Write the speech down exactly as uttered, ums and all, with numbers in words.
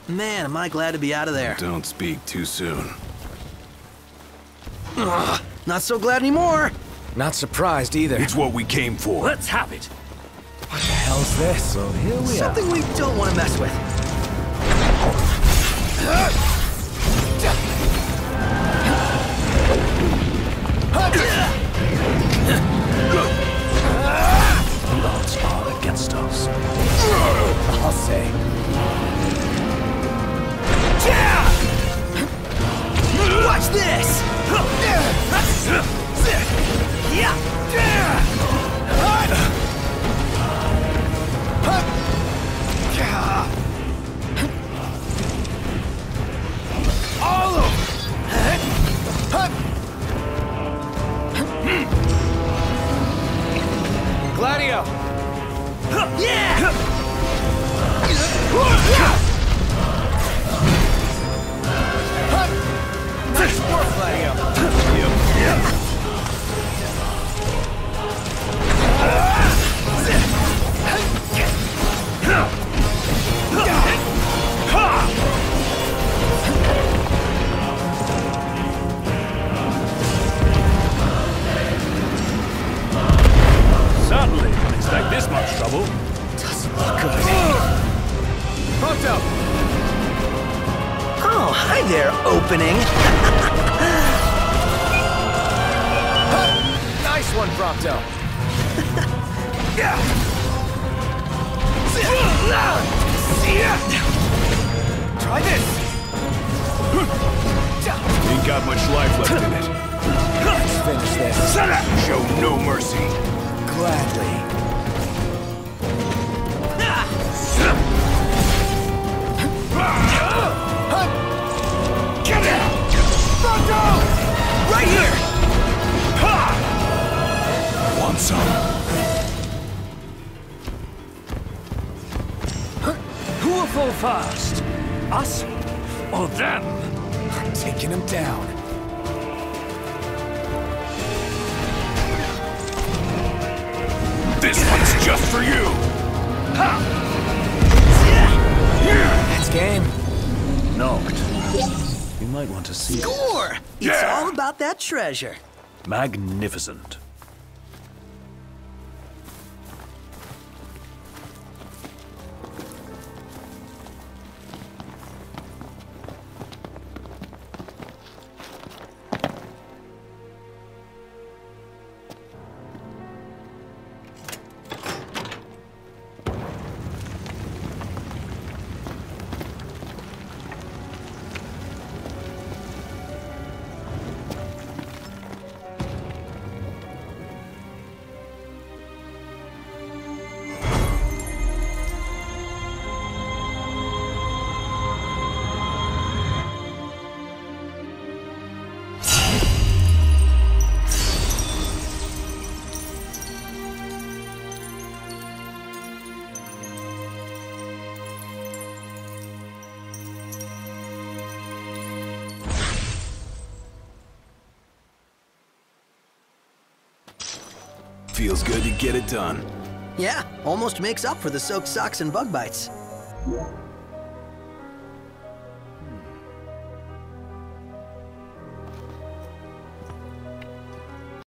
Man, am I glad to be out of there. Don't speak too soon. Ugh, not so glad anymore. Not surprised either. It's what we came for. Let's have it. What the hell's this? So here we Something are. we don't want to mess with. The odds are against us. I'll say. Watch this! Gladio! Yeah! Nice work, Gladio! Certainly didn't expect this much trouble. Doesn't look good. Prompto! Oh, hi there, opening. Nice one, Prompto! Try this! Ain't got much life left in it. Let's finish this. Show no mercy. Gladly. Get out! Right here! Want some? Who will fall first? Us or them? I'm taking him down. This one's just for you. That's game. Knocked. You might want to see. Score! It's Yeah. all about that treasure. Magnificent. Feels good to get it done. Yeah, almost makes up for the soaked socks and bug bites.